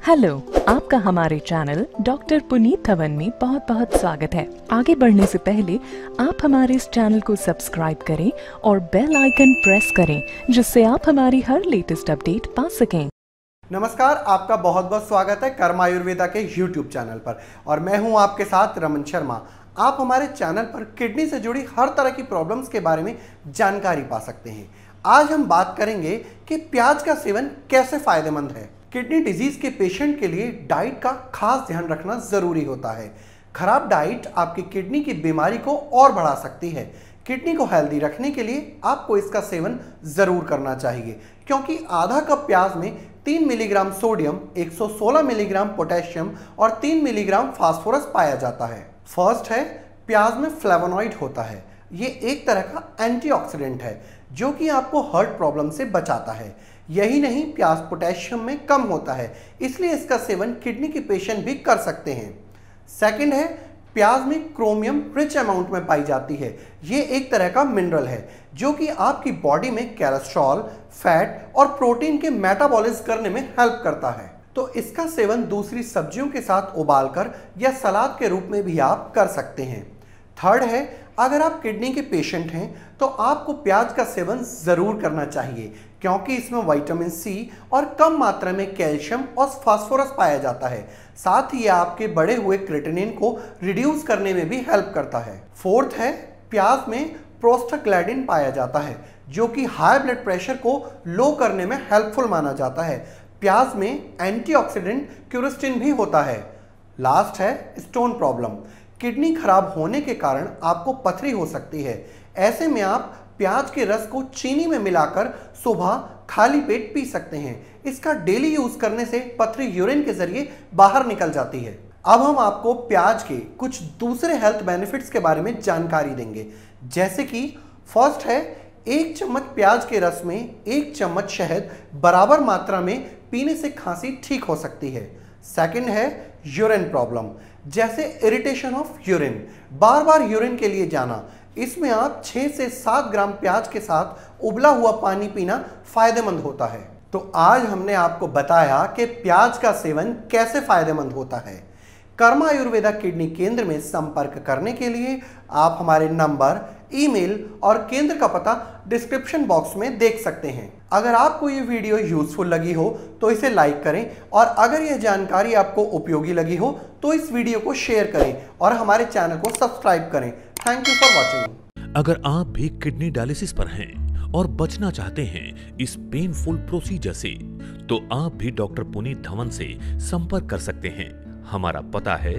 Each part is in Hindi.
हेलो, आपका हमारे चैनल डॉक्टर पुनीत धवन में बहुत बहुत स्वागत है। आगे बढ़ने से पहले आप हमारे इस चैनल को सब्सक्राइब करें और बेल आइकन प्रेस करें, जिससे आप हमारी हर लेटेस्ट अपडेट पा सकें। नमस्कार, आपका बहुत बहुत स्वागत है कर्म आयुर्वेदा के YouTube चैनल पर और मैं हूं आपके साथ रमन शर्मा। आप हमारे चैनल पर किडनी से जुड़ी हर तरह की प्रॉब्लम्स के बारे में जानकारी पा सकते हैं। आज हम बात करेंगे कि प्याज का सेवन कैसे फायदेमंद है। किडनी डिजीज के पेशेंट के लिए डाइट का खास ध्यान रखना जरूरी होता है। खराब डाइट आपकी किडनी की बीमारी को और बढ़ा सकती है। किडनी को हेल्दी रखने के लिए आपको इसका सेवन जरूर करना चाहिए, क्योंकि आधा कप प्याज में 3 मिलीग्राम सोडियम, 116 मिलीग्राम पोटेशियम और 3 मिलीग्राम फास्फोरस पाया जाता है। फर्स्ट है, प्याज में फ्लेवोनॉइड होता है। ये एक तरह का एंटीऑक्सीडेंट है जो कि आपको हार्ट प्रॉब्लम से बचाता है। यही नहीं, प्याज पोटेशियम में कम होता है, इसलिए इसका सेवन किडनी के पेशेंट भी कर सकते हैं। सेकंड है, प्याज में क्रोमियम रिच अमाउंट में पाई जाती है। ये एक तरह का मिनरल है जो कि आपकी बॉडी में कोलेस्ट्रॉल, फैट और प्रोटीन के मेटाबॉलिज्म करने में हेल्प करता है। तो इसका सेवन दूसरी सब्जियों के साथ उबालकर या सलाद के रूप में भी आप कर सकते हैं। थर्ड है, अगर आप किडनी के पेशेंट हैं तो आपको प्याज का सेवन जरूर करना चाहिए, क्योंकि इसमें विटामिन सी और कम मात्रा में कैल्शियम और फास्फोरस पाया जाता है। साथ ही आपके बढ़े हुए क्रेटिनिन को रिड्यूस करने में भी हेल्प करता है। फोर्थ है, प्याज में प्रोस्टाग्लैंडिन पाया जाता है जो कि हाई ब्लड प्रेशर को लो करने में हेल्पफुल माना जाता है। प्याज में एंटीऑक्सीडेंट क्यूरिस्टिन भी होता है। लास्ट है, स्टोन प्रॉब्लम। किडनी खराब होने के कारण आपको पथरी हो सकती है। ऐसे में आप प्याज के रस को चीनी में मिलाकर सुबह खाली पेट पी सकते हैं। इसका डेली यूज करने से पथरी यूरिन के जरिए बाहर निकल जाती है। अब हम आपको प्याज के कुछ दूसरे हेल्थ बेनिफिट्स के बारे में जानकारी देंगे, जैसे कि फर्स्ट है, 1 चम्मच प्याज के रस में 1 चम्मच शहद बराबर मात्रा में पीने से खांसी ठीक हो सकती है। सेकंड है, यूरिन प्रॉब्लम जैसे इरिटेशन ऑफ यूरिन, बार बार यूरिन के लिए जाना। इसमें आप 6 से 7 ग्राम प्याज के साथ उबला हुआ पानी पीना फायदेमंद होता है। तो आज हमने आपको बताया कि प्याज का सेवन कैसे फायदेमंद होता है। कर्म आयुर्वेदा किडनी केंद्र में संपर्क करने के लिए आप हमारे नंबर, ईमेल और केंद्र का पता डिस्क्रिप्शन बॉक्स में देख सकते हैं। अगर आपको ये वीडियो यूजफुल लगी हो तो इसे लाइक करें, और अगर यह जानकारी आपको उपयोगी लगी हो तो इस वीडियो को शेयर करें और हमारे चैनल को सब्सक्राइब करें। Thank you for watching. अगर आप भी किडनी डायलिसिस पर हैं और बचना चाहते हैं इस पेनफुल प्रोसीजर से, तो आप भी डॉक्टर पुनीत धवन से संपर्क कर सकते हैं। हमारा पता है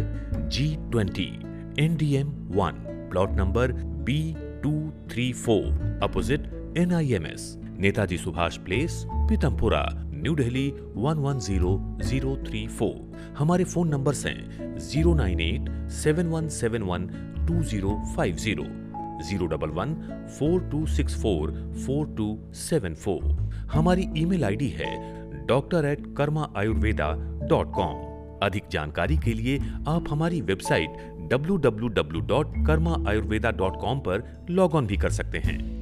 G20 NDM 1, plot number B234, opposite NIMS, Netaji Subhash place, Pitampura, New Delhi 110034। हमारे फोन नंबर्स हैं 09871712050, 01142644274। हमारी ईमेल आईडी है doctor@karmaayurveda.com। अधिक जानकारी के लिए आप हमारी वेबसाइट www.karmaayurveda.com पर लॉग ऑन भी कर सकते हैं।